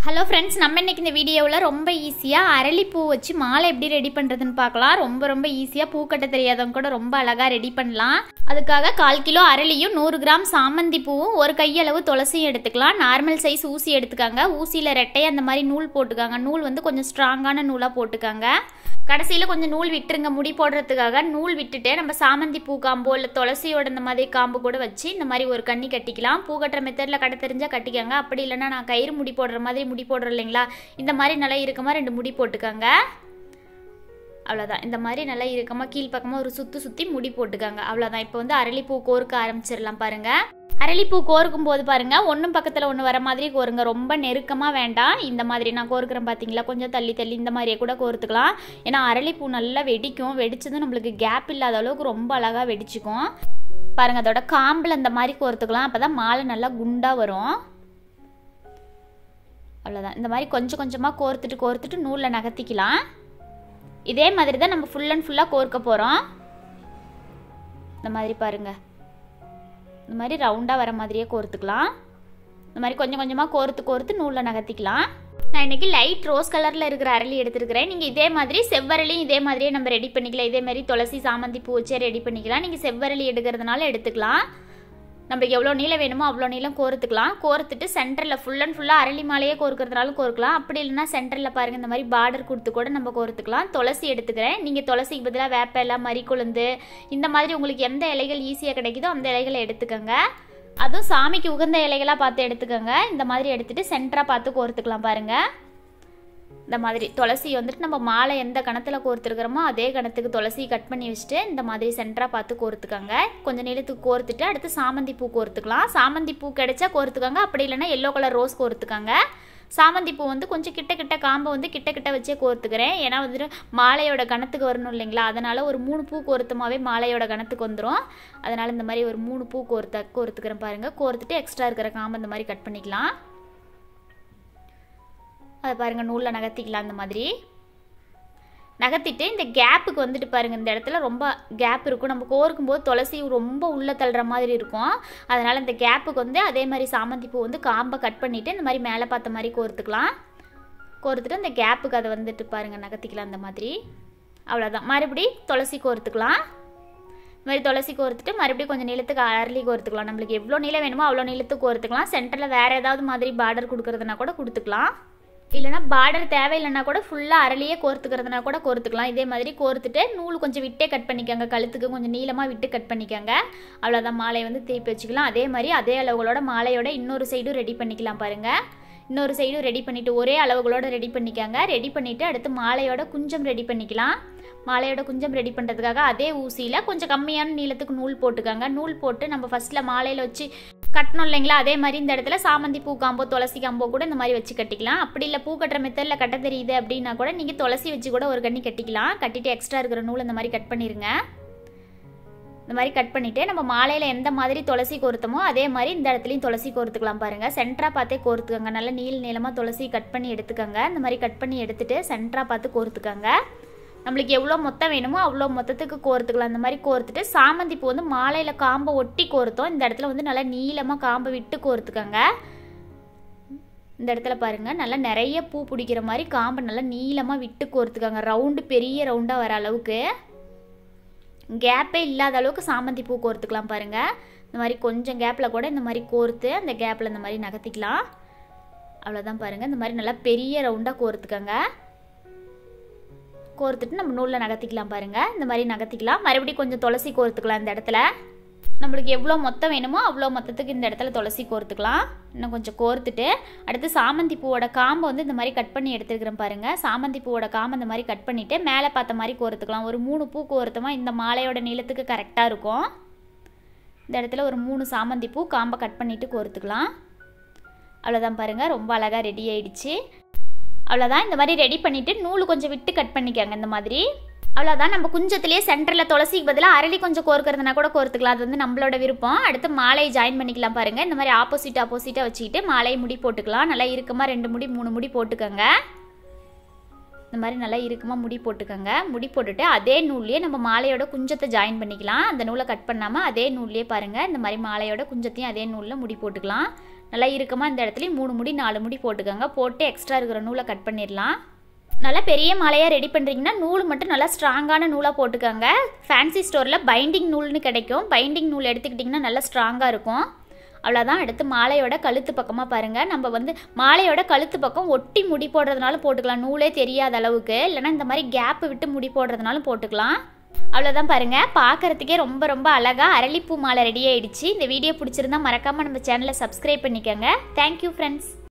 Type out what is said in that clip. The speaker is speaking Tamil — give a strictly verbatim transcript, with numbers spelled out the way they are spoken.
ஹலோ ஃப்ரெண்ட்ஸ், நம்ம இன்னைக்கு இந்த வீடியோவில் ரொம்ப ஈஸியாக அரளிப்பூ வச்சு மாலை எப்படி ரெடி பண்ணுறதுன்னு பார்க்கலாம். ரொம்ப ரொம்ப ஈஸியாக, பூ கட்ட தெரியாதவங்க கூட ரொம்ப அழகாக ரெடி பண்ணலாம். அதுக்காக கால் கிலோ அரளியும் நூறு கிராம் சாமந்தி பூவும் ஒரு கையளவு துளசியும் எடுத்துக்கலாம். நார்மல் சைஸ் ஊசி எடுத்துக்காங்க. ஊசியில் ரெட்டை அந்த மாதிரி நூல் போட்டுக்காங்க. நூல் வந்து கொஞ்சம் ஸ்ட்ராங்கான நூலாக போட்டுக்காங்க. கடைசியில் கொஞ்சம் நூல் விட்டுருங்க முடி போடுறதுக்காக. நூல் விட்டுட்டு நம்ம சாமந்தி பூ காம்போ இல்லை துளசியோட இந்த மாதிரி காம்பு கூட வச்சு இந்த மாதிரி ஒரு கண்ணி கட்டிக்கலாம். பூ கட்டுற மெத்தடில் கட்ட தெரிஞ்சால் கட்டிக்காங்க. அப்படி இல்லைன்னா நான் கயிறு முடி போடுற மாதிரி முடி போடுறோம் இல்லைங்களா, இந்த மாதிரி நல்லா இறுக்கமாக ரெண்டு முடி போட்டுக்காங்க. அவ்வளோதான். இந்த மாதிரி நல்லா இறுக்கமாக கீழ்ப்பக்கமாக ஒரு சுற்றி சுற்றி முடி போட்டுக்காங்க. அவ்வளோதான். இப்போ வந்து அரளிப்பூ கோர்க்க ஆரம்பிச்சிடலாம் பாருங்கள். அரளிப்பூ கோர்க்கும் போது பாருங்கள், ஒன்றும் பக்கத்தில் ஒன்று வர மாதிரி கோருங்க. ரொம்ப நெருக்கமாக வேண்டாம். இந்த மாதிரி நான் கோர்க்குறேன் பார்த்தீங்களா, கொஞ்சம் தள்ளி தள்ளி இந்த மாதிரியே கூட கோர்த்துக்கலாம். ஏன்னா அரளிப்பூ நல்லா வெடிக்கும். வெடிச்சதும் நம்மளுக்கு கேப் இல்லாத அளவுக்கு ரொம்ப அழகாக வெடிச்சுக்கும் பாருங்கள். அதோட காம்பில் இந்த மாதிரி கோர்த்துக்கலாம். அப்போ தான் மாலை நல்லா குண்டாக வரும். அவ்வளோதான். இந்த மாதிரி கொஞ்சம் கொஞ்சமாக கோர்த்துட்டு கோர்த்துட்டு நூலில் நகர்த்திக்கலாம். இதே மாதிரி தான் நம்ம ஃபுல் அண்ட் ஃபுல்லாக கோர்க்க போகிறோம். இந்த மாதிரி பாருங்கள், இந்த மாதிரி ரவுண்டாக வர மாதிரியே கோர்த்துக்கலாம். இந்த மாதிரி கொஞ்சம் கொஞ்சமாக கோர்த்து கோர்த்து நூலில் நகர்த்திக்கலாம். நான் இன்றைக்கி லைட் ரோஸ் கலரில் இருக்கிற அரளி எடுத்துருக்கிறேன். நீங்கள் இதே மாதிரி செவ்வரளியும் இதே மாதிரியே நம்ம ரெடி பண்ணிக்கலாம். இதே மாதிரி துளசி சாமந்தி பூ வச்சே ரெடி பண்ணிக்கலாம். நீங்கள் செவ்வரளி எடுக்கிறதுனால எடுத்துக்கலாம். நம்மளுக்கு எவ்வளோ நீளம் வேணுமோ அவ்வளோ நீளம் கோர்த்துக்கலாம். கோர்த்துட்டு சென்டரில் ஃபுல் அண்ட் ஃபுல்லாக அரளி மாலையே கோர்க்கறதுனாலும் கோர்க்கலாம். அப்படி இல்லைன்னா சென்டரில் பாருங்கள், இந்த மாதிரி பார்டர் கொடுத்து கூட நம்ம கோர்த்துக்கலாம். துளசி எடுத்துக்கிறேன். நீங்கள் துளசிக்கு பதிலாக வேப்ப இலை, மறிக்குழுந்து, இந்த மாதிரி உங்களுக்கு எந்த இலைகள் ஈஸியாக கிடைக்குதோ அந்த இலைகளை எடுத்துக்கோங்க. அதுவும் சாமிக்கு உகந்த இலைகளாக பார்த்து எடுத்துக்கோங்க. இந்த மாதிரி எடுத்துகிட்டு சென்டராக பார்த்து கோர்த்துக்கலாம் பாருங்கள். இந்த மாதிரி துளசி வந்துட்டு நம்ம மாலை எந்த கணத்தில் கோர்த்துருக்கிறோமோ அதே கணத்துக்கு துளசி கட் பண்ணி வச்சுட்டு இந்த மாதிரி சென்டராக பார்த்து கோர்த்துக்கோங்க. கொஞ்சம் நீளத்துக்கு கோர்த்துட்டு அடுத்து சாமந்தி பூ கோர்த்துக்கலாம். சாமந்தி பூ கிடைச்சா கோர்த்துக்கோங்க. அப்படி இல்லைன்னா எல்லோ கலர் ரோஸ் கோர்த்துக்கோங்க. சாமந்தி பூ வந்து கொஞ்சம் கிட்ட கிட்ட காம்பை வந்து கிட்ட கிட்ட வச்சே கோர்த்துக்கிறேன். ஏன்னா வந்துட்டு மாலையோட கணத்துக்கு வரணும் இல்லைங்களா, அதனால் ஒரு மூணு பூ கோர்த்துமாவே மாலையோட கணத்துக்கு வந்துடும். அதனால் இந்த மாதிரி ஒரு மூணு பூ கோர்த்த கோர்த்துக்கிறேன் பாருங்கள். கோர்த்துட்டு எக்ஸ்ட்ரா இருக்கிற காம்பை இந்த மாதிரி கட் பண்ணிக்கலாம். அதை பாருங்கள், நூலில் நகர்த்திக்கலாம். இந்த மாதிரி நகர்த்திட்டு இந்த கேப்புக்கு வந்துட்டு பாருங்கள், இந்த இடத்துல ரொம்ப கேப் இருக்கும். நம்ம கோர்க்கும் போது துளசி ரொம்ப உள்ளே தள்ளுற மாதிரி இருக்கும். அதனால் இந்த கேப்புக்கு வந்து அதே மாதிரி சாமந்தி பூ வந்து காம்பை கட் பண்ணிவிட்டு இந்த மாதிரி மேலே பார்த்த மாதிரி கோர்த்துக்கலாம். கோர்த்துட்டு இந்த கேப்புக்கு அதை வந்துட்டு பாருங்கள் நகர்த்திக்கலாம். இந்த மாதிரி அவ்வளோதான். மறுபடி துளசி கோர்த்துக்கலாம். இந்த மாதிரி துளசி கோர்த்துட்டு மறுபடியும் கொஞ்சம் நீளத்துக்கு அரளி கோர்த்துக்கலாம். நம்மளுக்கு எவ்வளோ நீளம் வேணுமோ அவ்வளோ நீளத்துக்கு கோர்த்துக்கலாம். சென்டரில் வேறு ஏதாவது மாதிரி பார்டர் கொடுக்குறதுனா கூட கொடுத்துக்கலாம். இல்லைனா பார்டர் தேவையில்லைன்னா கூட ஃபுல்லாக அரளியே கோர்த்துக்கிறதுனா கூட கோர்த்துக்கலாம். இதே மாதிரி கோர்த்துட்டு நூல் கொஞ்சம் விட்டே கட் பண்ணிக்கோங்க. கழுத்துக்கு கொஞ்சம் நீளமாக விட்டு கட் பண்ணிக்கோங்க. அவ்வளோதான். மாலை வந்து திருப்பி வச்சுக்கலாம். அதே மாதிரி அதே அளவுகளோட மாலையோட இன்னொரு சைடும் ரெடி பண்ணிக்கலாம் பாருங்கள். இன்னொரு சைடும் ரெடி பண்ணிவிட்டு ஒரே அளவுகளோட ரெடி பண்ணிக்கோங்க. ரெடி பண்ணிவிட்டு அடுத்து மாலையோட குஞ்சம் ரெடி பண்ணிக்கலாம். மாலையோட குஞ்சம் ரெடி பண்ணுறதுக்காக அதே ஊசியில் கொஞ்சம் கம்மியான நீளத்துக்கு நூல் போட்டுக்கோங்க. நூல் போட்டு நம்ம ஃபஸ்ட்டில் மாலையில் வச்சு கட்டணும் இல்லைங்களா, அதே மாதிரி இந்த இடத்துல சாமந்தி பூ காம்போ துளசி காம்போ கூட இந்த மாதிரி வச்சு கட்டிக்கலாம். அப்படி இல்லை பூ கட்டுற மெத்தடில் கட்ட தெரியுது அப்படின்னா கூட நீங்கள் துளசி வச்சு கூட ஒரு கண்ணி கட்டிக்கலாம். கட்டிட்டு எக்ஸ்ட்ரா இருக்கிற நூல் இந்த மாதிரி கட் பண்ணிடுங்க. இந்த மாதிரி கட் பண்ணிவிட்டு நம்ம மாலையில் எந்த மாதிரி துளசி கோர்த்தமோ அதே மாதிரி இந்த இடத்துலையும் துளசி கோர்த்துக்கலாம் பாருங்கள். சென்டராக பார்த்தே கோர்த்துக்கோங்க. நல்லா நீள நீளமாக துளசி கட் பண்ணி எடுத்துக்கோங்க. இந்த மாதிரி கட் பண்ணி எடுத்துகிட்டு சென்டராக பார்த்து கோர்த்துக்கோங்க. நம்மளுக்கு எவ்வளோ மொத்தம் வேணுமோ அவ்வளோ மொத்தத்துக்கு கோர்த்துக்கலாம். இந்த மாதிரி கோர்த்துட்டு சாமந்தி பூ வந்து மாலையில் காம்பை ஒட்டி கோர்த்தோம். இந்த இடத்துல வந்து நல்லா நீளமாக காம்பை விட்டு கோர்த்துக்கோங்க. இந்த இடத்துல பாருங்கள், நல்லா நிறைய பூ பிடிக்கிற மாதிரி காம்பை நல்லா நீளமாக விட்டு கோர்த்துக்கோங்க. ரவுண்டு பெரிய ரவுண்டாக வர அளவுக்கு, கேப்பே இல்லாத அளவுக்கு சாமந்தி பூ கோர்த்துக்கலாம் பாருங்கள். இந்த மாதிரி கொஞ்சம் கேப்பில் கூட இந்த மாதிரி கோர்த்து அந்த கேப்பில் இந்த மாதிரி நகர்த்திக்கலாம். அவ்வளோதான் பாருங்கள். இந்த மாதிரி நல்லா பெரிய ரவுண்டாக கோர்த்துக்கோங்க. கோர்த்துட்டு நம்ம நூலில் நகர்த்திக்கலாம் பாருங்கள். இந்த மாதிரி நகர்த்திக்கலாம். மறுபடியும் கொஞ்சம் துளசி கோர்த்துக்கலாம். இந்த இடத்துல நம்மளுக்கு எவ்வளோ மொத்தம் வேணுமோ அவ்வளோ மொத்தத்துக்கு இந்த இடத்துல துளசி கோர்த்துக்கலாம். இன்னும் கொஞ்சம் கோர்த்துட்டு அடுத்து சாமந்தி பூவோட காம்பை வந்து இந்த மாதிரி கட் பண்ணி எடுத்துருக்கிறேன் பாருங்கள். சாமந்தி பூவோட காம்பை இந்த மாதிரி கட் பண்ணிவிட்டு மேலே பார்த்த மாதிரி கோர்த்துக்கலாம். ஒரு மூணு பூ கோர்த்தமாக இந்த மாலையோட நீளத்துக்கு கரெக்டாக இருக்கும். இந்த இடத்துல ஒரு மூணு சாமந்தி பூ காம்பை கட் பண்ணிவிட்டு கோர்த்துக்கலாம். அவ்வளோதான் பாருங்கள், ரொம்ப அழகாக ரெடி ஆயிடுச்சு. அவ்வளோதான். இந்த மாதிரி ரெடி பண்ணிவிட்டு நூல் கொஞ்சம் விட்டு கட் பண்ணிக்கோங்க. இந்த மாதிரி அவ்வளோதான். நம்ம குஞ்சத்துலேயே சென்டரில் துளசிக்கு பதிலாக அரளி கொஞ்சம் கோர்க்கறதுனா கூட கோர்த்துக்கலாம். அது வந்து நம்மளோட விருப்பம். அடுத்து மாலையை ஜாயின் பண்ணிக்கலாம் பாருங்கள். இந்த மாதிரி ஆப்போசிட் ஆப்போசிட்டாக வச்சுக்கிட்டு மாலையை முடி போட்டுக்கலாம். நல்லா இறுக்கமாக ரெண்டு முடி மூணு முடி போட்டுக்கோங்க. இந்த மாதிரி நல்லா இறுக்கமாக முடி போட்டுக்கோங்க. முடி போட்டுட்டு அதே நூல்லையே நம்ம மாலையோட குஞ்சத்தை ஜாயின் பண்ணிக்கலாம். அந்த நூலை கட் பண்ணாமல் அதே நூல்லையே பாருங்கள் இந்த மாதிரி மாலையோட குஞ்சத்தையும் அதே நூலில் முடி போட்டுக்கலாம். நல்லா இறுக்கமாக இந்த இடத்துலையும் மூணு முடி நாலு முடி போட்டுக்கோங்க. போட்டு எக்ஸ்ட்ரா இருக்கிற நூலை கட் பண்ணிடலாம். நல்லா பெரிய மாலையாக ரெடி பண்ணுறீங்கன்னா நூல் மட்டும் நல்லா ஸ்ட்ராங்கான நூலாக போட்டுக்கோங்க. ஃபேன்சி ஸ்டோரில் பைண்டிங் நூல்னு கிடைக்கும். பைண்டிங் நூல் எடுத்துக்கிட்டிங்கன்னா நல்லா ஸ்ட்ராங்காக இருக்கும். அவ்வளோதான். அடுத்து மாலையோட கழுத்து பக்கமாக பாருங்கள். நம்ம வந்து மாலையோட கழுத்து பக்கம் ஒட்டி முடி போடுறதுனால போட்டுக்கலாம், நூலே தெரியாத அளவுக்கு. இல்லைனா இந்த மாதிரி கேப்பு விட்டு முடி போடுறதுனாலும் போட்டுக்கலாம். அவ்வளோதான் பாருங்கள். பார்க்குறதுக்கே ரொம்ப ரொம்ப அழகாக அரளிப்பூ மாலை ரெடி ஆகிடுச்சு. இந்த வீடியோ பிடிச்சிருந்தா மறக்காமல் நம்ம சேனலை சப்ஸ்கிரைப் பண்ணிக்கோங்க. Thank you friends.